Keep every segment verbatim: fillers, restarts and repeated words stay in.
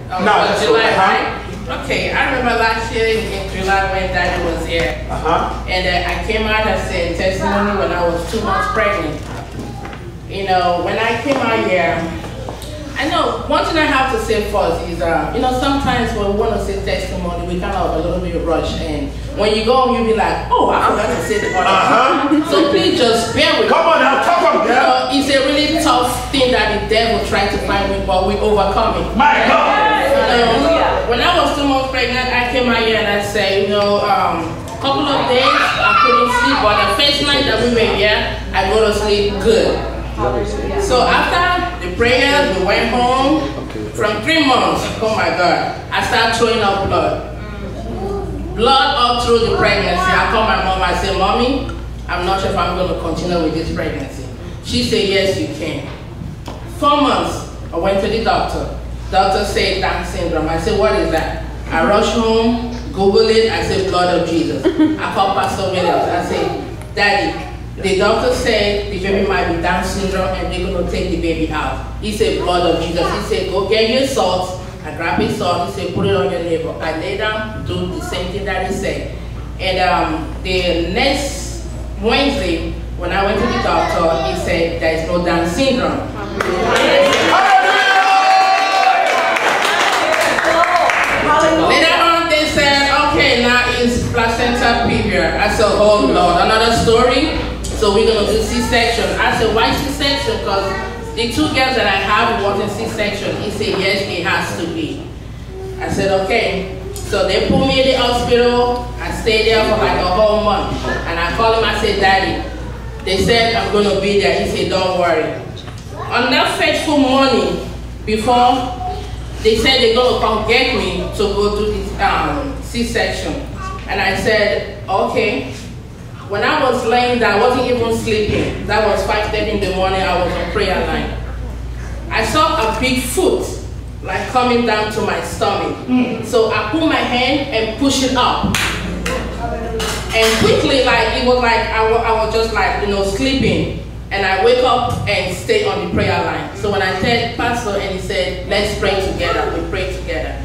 Oh, no, so July, uh-huh. right? Okay, I remember last year in, in July when Daddy was here. Uh-huh. And uh, I came out as a testimony when I was two months pregnant. You know, when I came out here, I know one thing I have to say first is, uh, you know, sometimes when we want to say testimony, we kind of a little bit rush, and when you go, you'll be like, oh, I forgot to say the other uh-huh. thing. So please just bear with me. Come on now, talk about that. You know, it's a really tough thing that the devil tried to find me, but we overcome it. My God. Um, when I was two months pregnant, I came out here and I said, you know, um, a couple of days I couldn't sleep, but the first night that we were here, I go to sleep good. So after the prayers, we went home. From three months, oh my God, I started throwing up blood. Blood up through the pregnancy. I called my mom, I said, Mommy, I'm not sure if I'm going to continue with this pregnancy. She said, yes, you can. Four months, I went to the doctor. Doctor said Down syndrome. I said, what is that? I rushed home, Google it, I said, blood of Jesus. I called Pastor Williams. I said, Daddy, the doctor said the baby might be Down syndrome and they're going to take the baby out. He said, blood of Jesus. He said, go get your salt. I grabbed his salt. He said, put it on your navel. I lay down, do the same thing that he said. And um, the next Wednesday, when I went to the doctor, he said, there is no Down syndrome. Later on, they said, okay, now it's placenta previa. I said, oh Lord, another story. So we're going to do C-section. I said, why C-section? Because the two girls that I have wanted C-section. He said, yes, it has to be. I said, okay. So they put me in the hospital. I stayed there for like a whole month. And I called him, I said, Daddy, they said I'm going to be there. He said, don't worry. On that fateful morning, before they said they're going to come get me to go do this um, C-section. And I said, okay. When I was laying down, I wasn't even sleeping. That was five thirty in the morning, I was on prayer line. I saw a big foot, like coming down to my stomach. Mm. So I put my hand and push it up. And quickly, like, it was like, I, I was just like, you know, sleeping. And I wake up and stay on the prayer line. So when I said Pastor, and he said, let's pray together, we prayed together.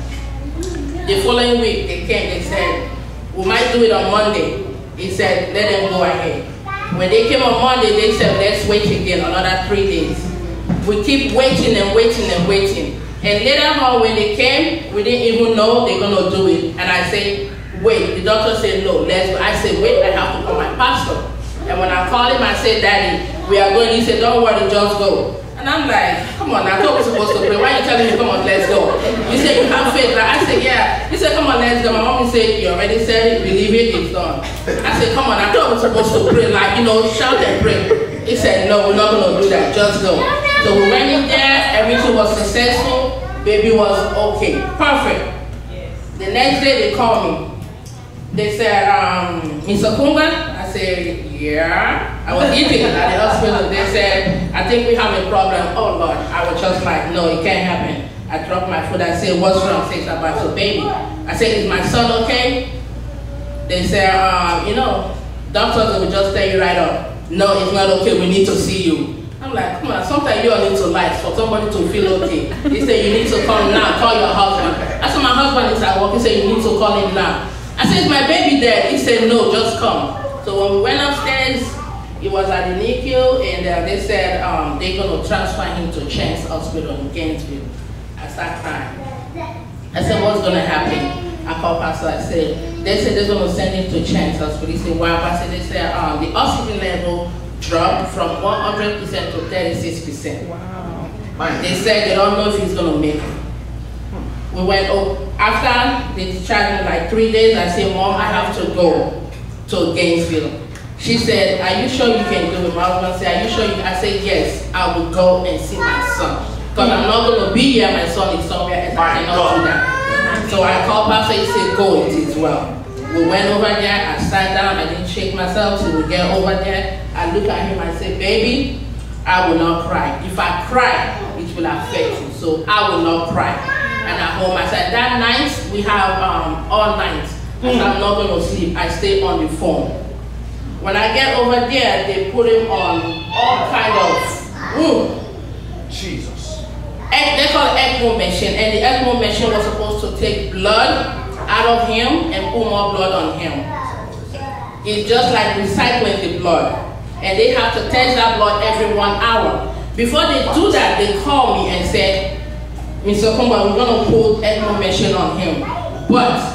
The following week, they came, they said, we might do it on Monday. He said, let them go ahead. When they came on Monday, they said, let's wait again another three days. We keep waiting and waiting and waiting. And later on, when they came, we didn't even know they're going to do it. And I said, wait. The doctor said, no, let's go. I said, wait, I have to call my pastor. And when I called him, I said, Daddy, we are going. He said, don't worry, just go. And I'm like, come on, I thought we were supposed to pray. Why are you telling me, come on, let's go? You said you have faith, right? I said, yeah. He said, come on, let's go. My mom said, you already said it, believe it, it's done. I said, come on, I thought we were supposed to pray, like, you know, shout and pray. He said, no, we're not going to do that, just go. So we went in there, everything was successful, baby was okay, perfect. The next day they called me. They said, um, Mister Kunga? I said, yeah. I was eating at the hospital. They said, I think we have a problem. Oh Lord. I was just like, no, it can't happen. I dropped my food. I said, what's wrong? They said, about your baby. I said, is my son okay? They said, um, you know, doctors will just tell you right up, no, it's not okay. We need to see you. I'm like, come on, sometimes you all need to lie for somebody to feel okay. He said, you need to come now, call your husband. I said, my husband is at work. He said, you need to call him now. I said, is my baby there? He said, no, just come. So when we went upstairs, he was at the N I C U, and uh, they said um, they're going to transfer him to Chance Hospital in Gainesville. I started crying. I said, what's going to happen? I called Pastor. I said, they said they're going to send him to Chance Hospital. He said, why? I said, they said um, the oxygen level dropped from one hundred percent to thirty-six percent. Wow. They said they don't know if he's going to make it. We went over, after they discharged me like three days, I said, Mom, I have to go to Gainesville. She said, are you sure you can do it? My husband said, are you sure you can? I said, yes, I will go and see my son. Because I'm not going to be here, my son is somewhere else, I cannot do that. So I called Pastor, he said, go, it is well. We went over there, I sat down, I didn't shake myself till we get over there. I look at him, I said, baby, I will not cry. If I cry, it will affect you, so I will not cry. And at home, I said, that night, we have um, all night. I said, I'm not going to sleep. I stay on the phone. When I get over there, they put him on all kind of, mm, Jesus. they call it ECMO machine, and the ECMO machine was supposed to take blood out of him and put more blood on him. It's just like recycling the blood, and they have to test that blood every one hour. Before they do that, they call me and say, Mister Kumba, we're going to put ECMO machine on him, but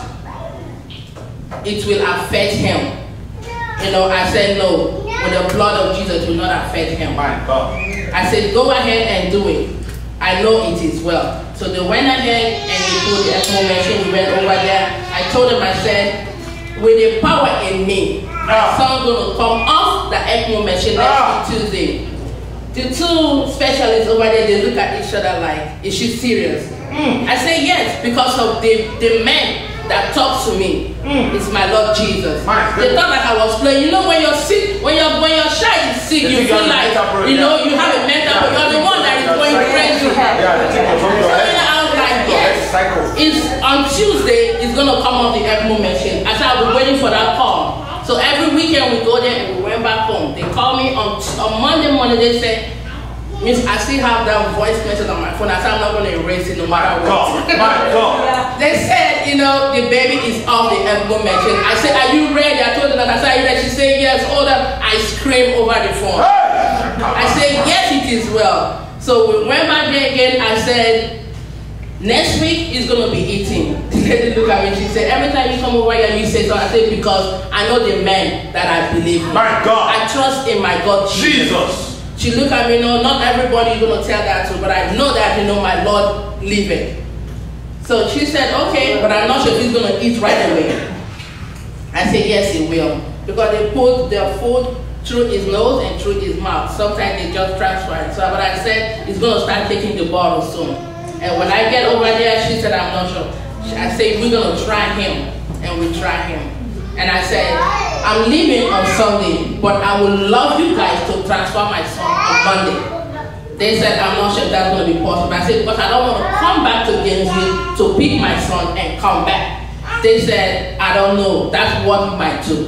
it will affect him. You know, I said no. With the blood of Jesus will not affect him. My God. I said, go ahead and do it. I know it is well. So they went ahead and they put the ECMO machine. We went over there. I told them, I said, with the power in me, my son's going to come off the ECMO machine next Tuesday. The two specialists over there, they look at each other like, is she serious? Mm. I say yes, because of the, the men that talk to me. Mm. It's my Lord Jesus. My they thought like I was playing. You know, when you're sick, when you're when your child is sick, you feel like, you know, you have a mental, but you're the one that is going crazy. So then I was like, yes, it's on Tuesday, it's going to come off the ECMO machine. I said, I'll be waiting for that call. So every weekend we go there and we went back home. They call me on, on Monday morning, they say, Miss, I still have that voice message on my phone. I said, I'm not going to erase it no matter what. My God. They said, you know, the baby is off the ECMO machine. I said, are you ready? I told her that. I said, are you ready? She said, yes. Hold up. I screamed over the phone. I said, yes, it is well. So we went back there again. I said, next week is going to be eating. The lady looked at me. She said, every time you come over here, you say so. I said, because I know the man that I believe in. My God. I trust in my God, Jesus. Jesus. She looked at me, no, not everybody is going to tell that to, but I know that, you know, my Lord liveth. So she said, okay, but I'm not sure if he's going to eat right away. I said, yes, he will. Because they put their food through his nose and through his mouth. Sometimes they just transfer it. So, but I said, he's going to start taking the bottle soon. And when I get over there, she said, I'm not sure. I said, we're going to try him. And we try him. And I said, I'm leaving on Sunday, but I would love you guys to transfer my son on Monday. They said, I'm not sure if that's going to be possible. I said, but I don't want to come back to Gainesville to pick my son and come back. They said, I don't know. That's what we might do.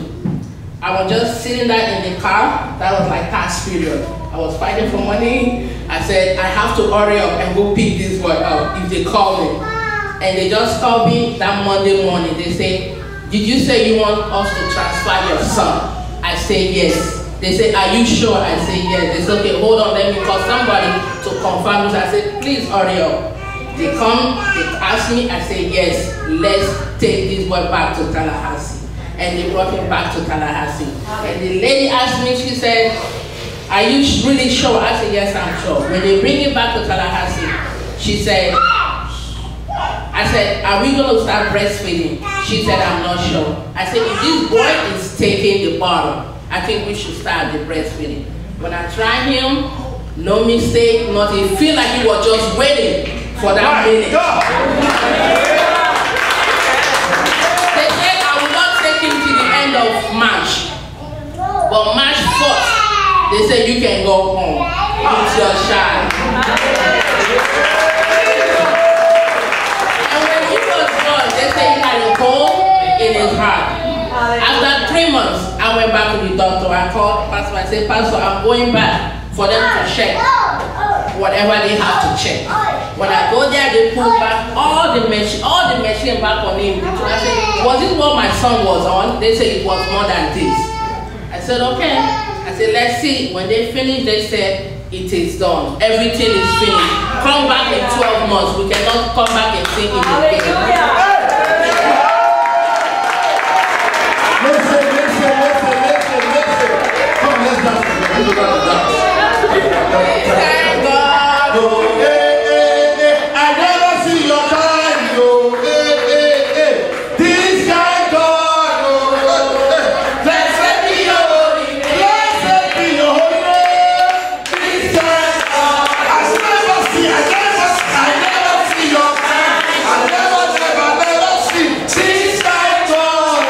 I was just sitting there in the car. That was like past period. I was fighting for money. I said, I have to hurry up and go pick this boy up if they call me. And they just called me that Monday morning. They say, did you say you want us to transfer your son? I say yes. They say, are you sure? I say yes. They say, okay, hold on, let me call somebody to confirm this. I said, please hurry up. They come, they ask me, I say yes, let's take this boy back to Tallahassee. And they brought him back to Tallahassee. And the lady asked me, she said, are you really sure? I said, yes, I'm sure. When they bring him back to Tallahassee, she said, I said, are we going to start breastfeeding? She said, I'm not sure. I said, if this boy is taking the bottle, I think we should start the breastfeeding. When I tried him, no mistake, nothing. It feel like he was just waiting for that minute. They said I will not take him to the end of March. But March first, they said you can go home with your child. They say he had a cold in his heart. After three months, I went back to the doctor. I called Pastor. I said, Pastor, I'm going back for them to check whatever they have to check. When I go there, they put back all the machine, all the machine back on him. I said, was this what my son was on? They said it was more than this. I said, okay. I said, let's see. When they finished, they said, it is done. Everything is finished. Come back in twelve months. We cannot come back and see him again. Listen, listen, listen, listen, listen. Come, let's dance. Let's dance. Thank God. Oh, hey, hey, hey. I never see your kind. Oh, hey, hey, hey. This kind God. Oh, hey. Blessed be your holy name. Blessed be your holy name. This kind God. I never see, I never see, I never see your kind. I never, never, never see this kind God.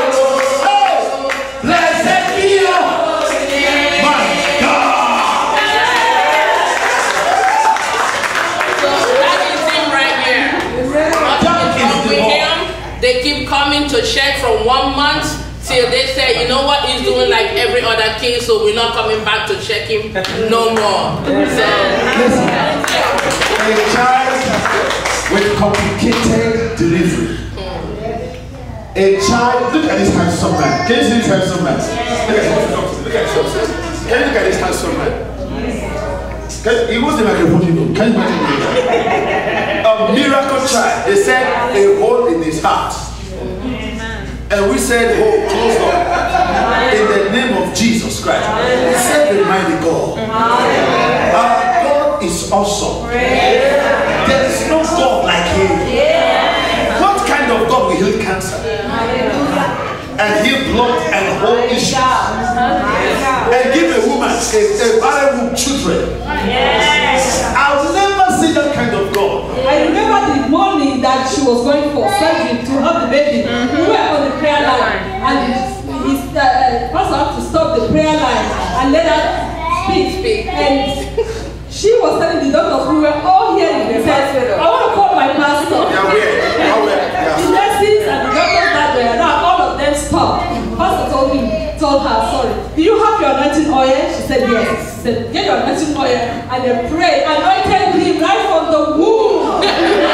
They keep coming to check from one month till they say, you know what, he's doing like every other kid, so we're not coming back to check him no more. So, A child with complicated delivery. A child, look at this handsome man. Can you see this handsome man? Look at him. Look at him. Can you look at this handsome man? Can, he was the microphone, you know. Can you imagine this? A miracle child. They said a hole in his heart. And we said, oh, close up. In the name of Jesus Christ. Set the mighty God. Our God is awesome. There is no God like him. What kind of God will heal cancer? And heal blood and whole issues? And give a woman a, a barren womb children? I'll never see that kind of God. I remember the morning that she was going for surgery to have the baby. Mm-hmm. We were on the prayer line, and his uh, pastor had to stop the prayer line and let her speak. speak. And she was telling the doctors, we were all here in the hospital. I want to call my pastor. Yeah, where? How where? Yeah. The nurses and the doctors that were now, all of them stopped. Pastor told him, told her, sorry, do you have your anointing oil? She said yes. He said, get your anointing oil, and they prayed, anointed him right from the womb.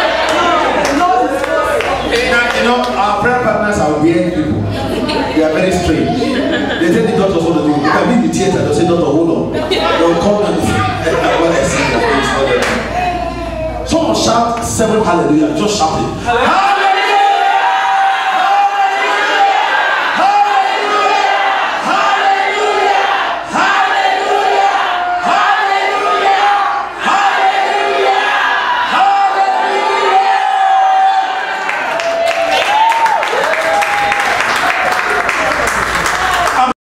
Now, you know, our prayer partners are weird people. They are very strange. They tell the doctors what to do. They can be in the theater, they'll say, doctor, hold on. They'll come and say, what I see. Someone shout seven hallelujah, just shout it.